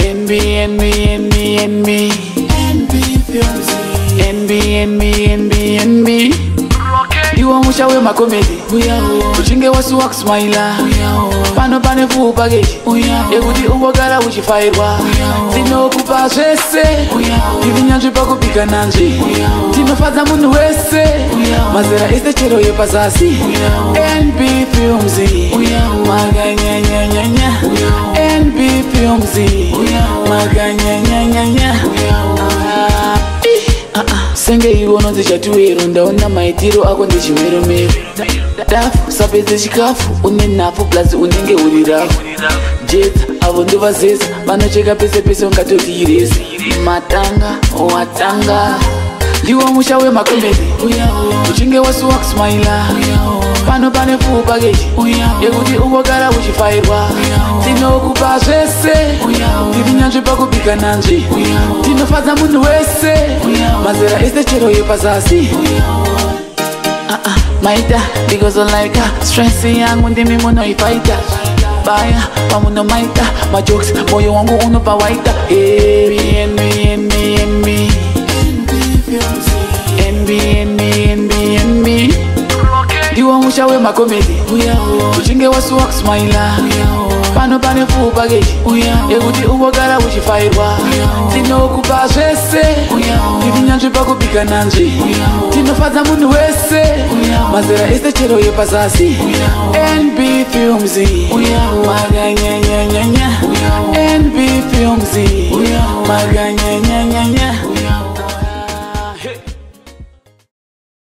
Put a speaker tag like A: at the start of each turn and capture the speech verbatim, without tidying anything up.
A: N B, N B, N B, N B, N B Films, N B, N B, N B, N B. Iwa musha we makomedi uchinge wasu wakusmaila pano pane full package ekuti ungogara uchifairwa tinokupa zvese ivinyanzvi pakubika nanzvi tinofadza munhu wese mazera ese chero yepazasi N B Films makanyanyanyanya N B Films makanyanyanyanya senge iwono ndichatiwero ndaona maitiro ako ndichimeromero dafu sapedze chikafu une nafu plus unenge uri rafu jeta avo ndovazesa vanocheka pese pese ungatoti iresi matanga watanga ndiwo musha wemakomedi uchinge wasuwa kusmaila pano pane full package yekuti ungogara uchifairwa tinokupa zvese ivinyanzvi pakubika nanzvi tinofadza munhu wese mazera ese chero yepazasi maita ndikozolaika stress yangu ndimi munoifaita baya pamunomaita majokes moyo wangu unopawaita N B, N B, N B, N B, N B, N B, N B. Ndiwo musha wemakomedi uchinge wasuwa kusmaila pano pane full package yekuti ungogara uchifairwa tinokupa zvese ivinyanzvi pakubika nanzvi tinofadza munhu wese mazera ese chero yepazasi N B Films makanyanyanyanya N B Films makanyanyanyanya